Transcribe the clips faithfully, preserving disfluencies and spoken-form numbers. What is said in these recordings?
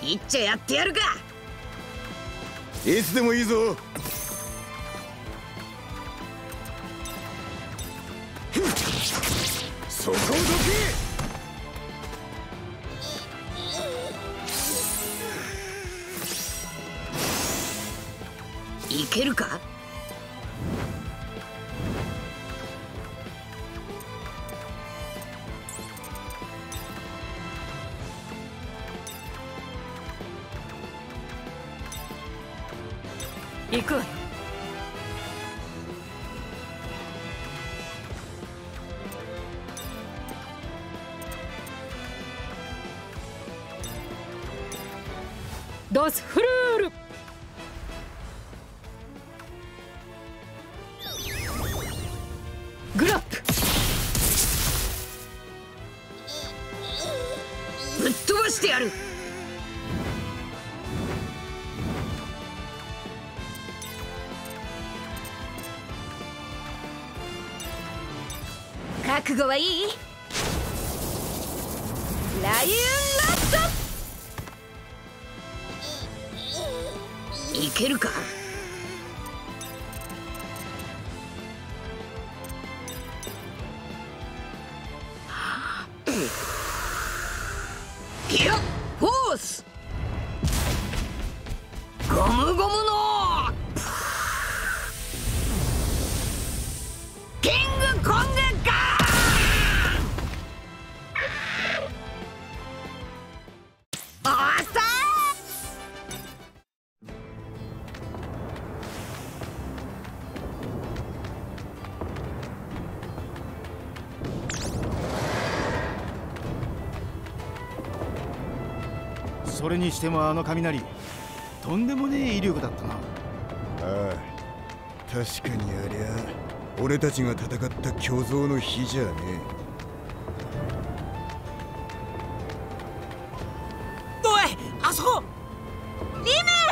っちゃやってやるか。 いつでもいいぞ。そこをどけ。いけるか。行くわよ。ドスフルール。グラップ。ぶっ飛ばしてやる。覚悟はいい？ライオンラット。いけるか。ギアフォース。ゴムゴムのキングコングか。 それにしてもあの雷、とんでもねえ威力だったな。あああ、確かにありゃ俺たちが戦った巨像の火じゃねえ。 おい、あそこ。リ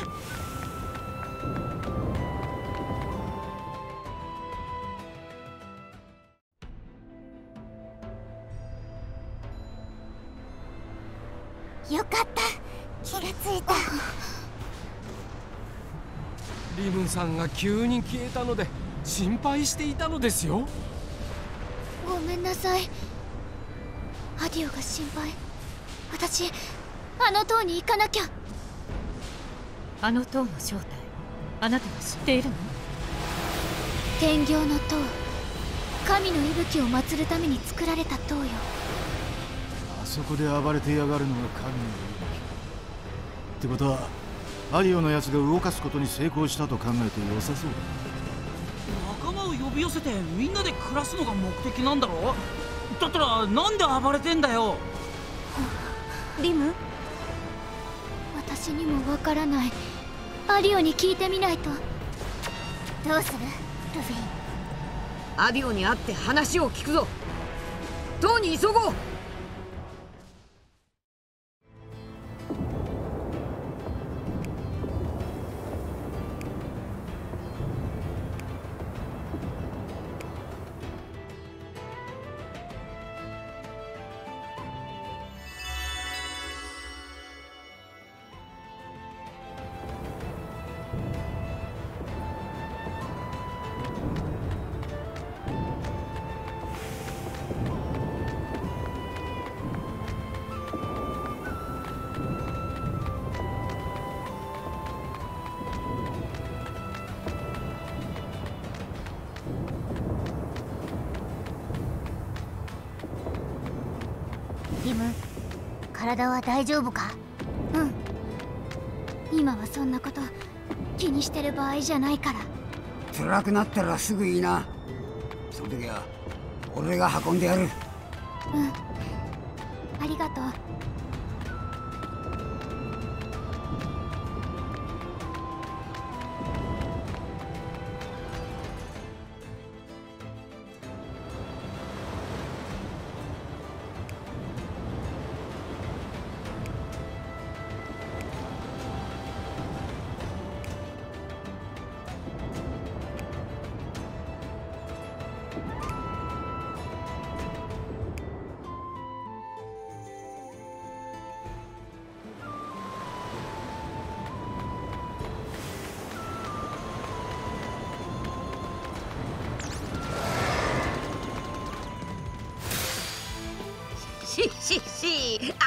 ム。よかった、気がついた。 リムンさんが急に消えたので心配していたのですよ。 ごめんなさい。アディオが心配。私あの塔に行かなきゃ。 あの塔の正体、あなたは知っているの？ 天行の塔、神の息吹を祀るために作られた塔よ。 あそこで暴れてやがるのが神の息吹ってことは、アリオのやつが動かすことに成功したと考えて良さそうだ仲間を呼び寄せてみんなで暮らすのが目的なんだろ。だったらなんで暴れてんだよ。 リム、私にもわからない。アディオに聞いてみないと。どうするルフィ。 アディオに会って話を聞くぞ。塔に急ごう。 リム、体は大丈夫か？うん。今はそんなこと気にしてる場合じゃないから。 辛くなったらすぐいいな。その時は俺が運んでやる。 うん、ありがとう。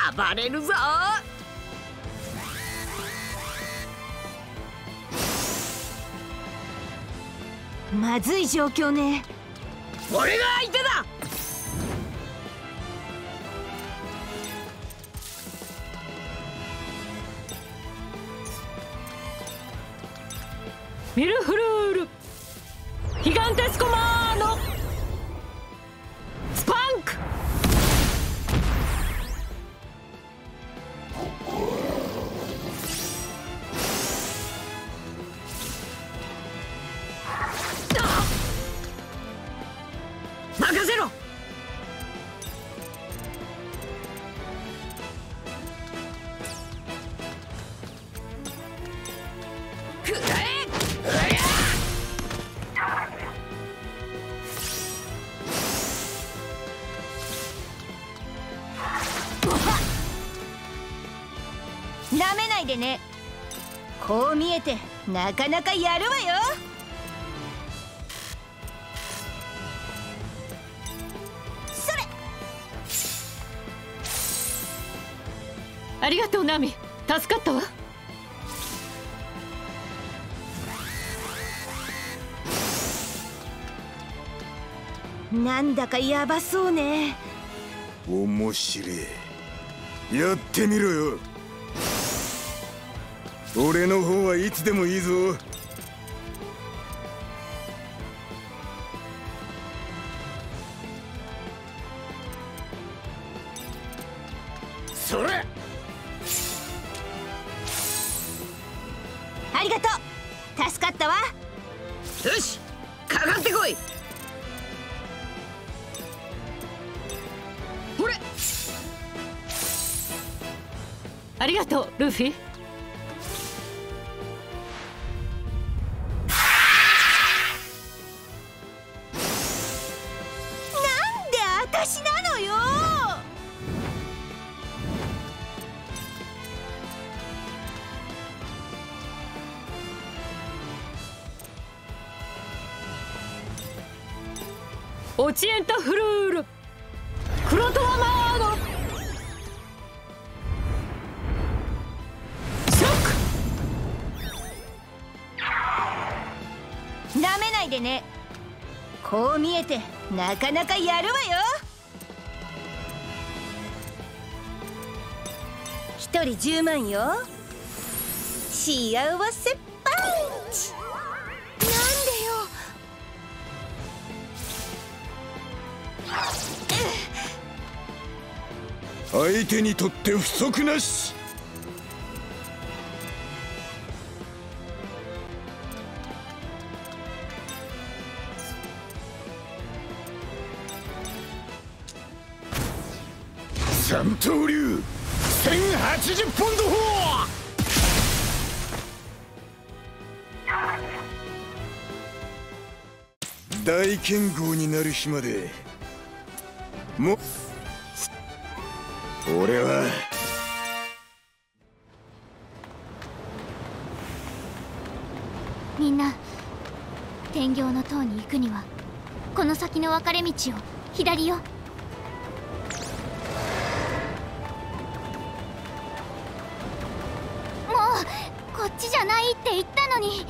暴れるぞ。 まずい状況ね。 俺が相手だ。 ミルフルールヒガンテスコマーノスパンク。 任せろ。くらえ。 なめないでね。こう見えてなかなかやるわよ。それ。 ありがとうナミ、助かったわ。 なんだかヤバそうね。 面白い。やってみろよ。俺の方はいつでもいいぞ。 それ。 ありがとう。助かったわ。 よし、かかってこい。ほれ。 ありがとうルフィ。 私なのよ。 オチエンタフルールクロトワマーノショック。 なめないでね。こう見えてなかなかやるわよ。一人じゅうまんよ。幸せパンチ。なんでよ。 相手にとって不足なし。三刀流せんはちじゅうポンド砲。大剣豪になる日までも俺はみんな、天行の塔に行くにはこの先の分かれ道を左よ。もうこっちじゃないって言ったのに。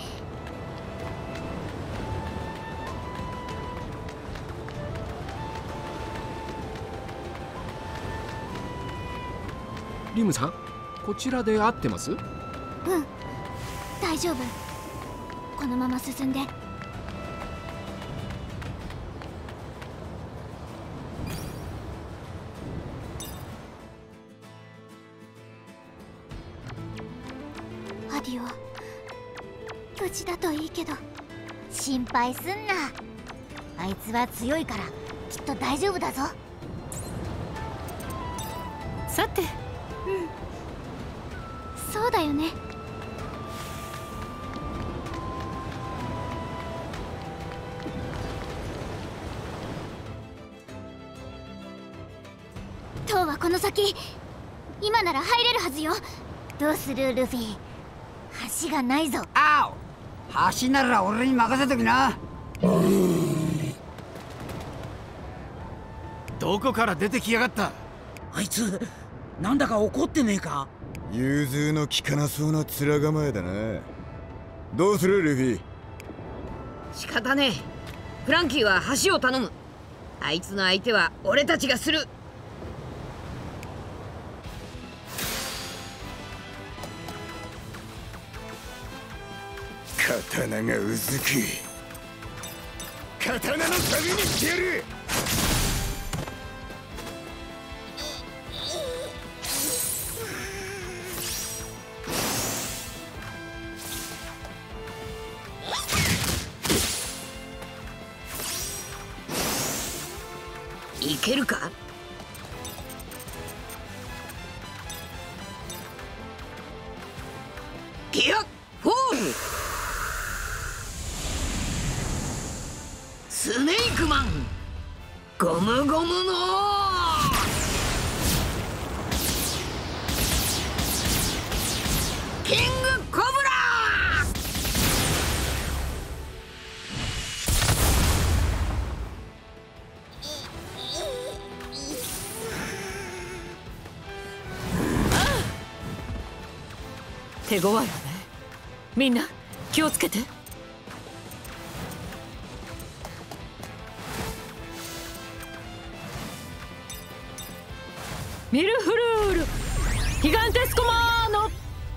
リムさん、こちらで合ってます？ うん、大丈夫。このまま進んで。アディオ、無事だといいけど。 心配すんな。あいつは強いからきっと大丈夫だぞ。 さて、 そうだよね。塔はこの先。今なら入れるはずよ。 どうするルフィ？橋がないぞ。 あお、橋なら俺に任せときな。 どこから出てきやがった？ あいつなんだか怒ってねえか？ 融通の利かなそうな面構えだな。どうするルフィ？ 仕方ねえ。フランキーは橋を頼む。あいつの相手は俺たちがする。 刀がうずく。刀の旅にしてやる。 いけるか？ギアフォール。スネークマンゴムゴムのキングコブラ。 手強いわね。みんな気をつけて。ミルフルールギガンテスコマーノ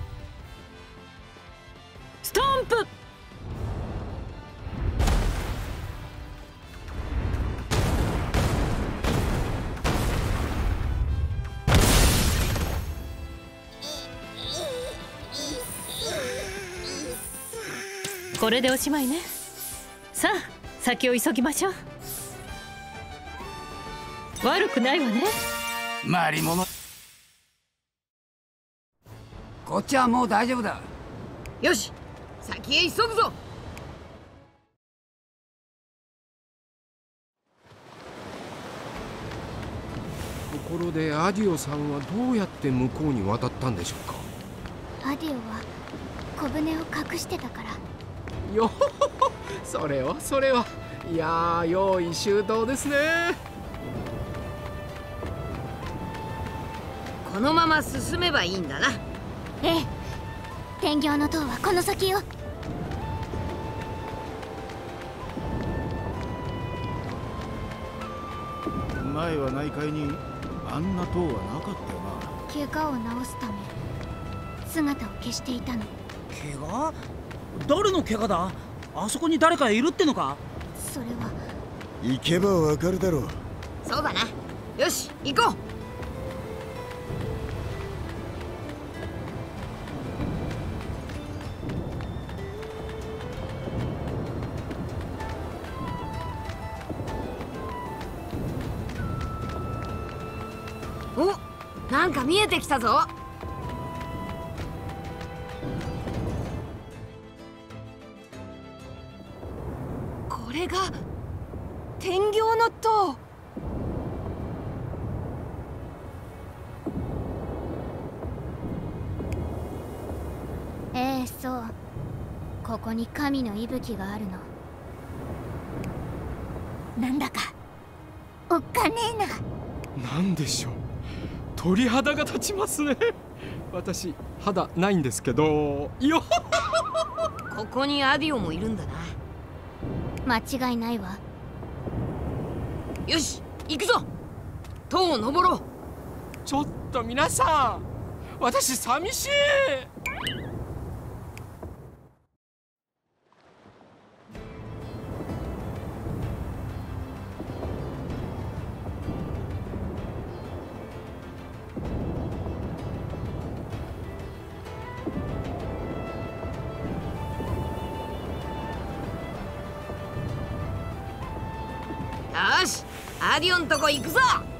ストンプ。これでおしまいね。さあ先を急ぎましょう。悪くないわね。 マリモのこっちはもう大丈夫だ。 よし、先へ急ぐぞ。 ところでアディオさんはどうやって向こうに渡ったんでしょうか？ アディオは小舟を隠してたから。 よほほほ、それはそれは、いやー用意周到ですね。 このまま進めばいいんだな。 ええ、天行の塔はこの先よ。 前は内海にあんな塔はなかったよな。 怪我を治すため姿を消していたの。 怪我？誰の怪我だ？あそこに誰かいるってのか？ それは行けばわかるだろう。 そうだな。よし行こう。お、なんか見えてきたぞ。これが天行の塔。 ええ、そう。ここに神の息吹があるの。なんだかおっかねえな。 なんでしょう、鳥肌が立ちますね。私肌ないんですけどよ。 ここにアディオもいるんだな。 間違いないわ。 よし行くぞ。塔を登ろう。 ちょっと皆さん、私寂しい。 よしアディオンとこ行くぞ。